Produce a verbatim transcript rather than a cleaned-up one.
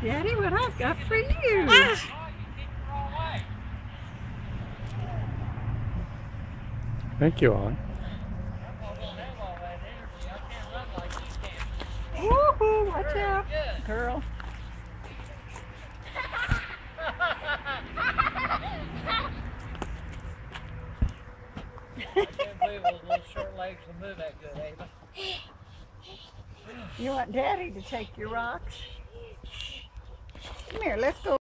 Daddy, what I've got for you. Ah. Thank you, Ollie. Woohoo, watch out, girl. I can't believe those little short legs will move that good, Ava. You want Daddy to take your rocks? Come here, let's go.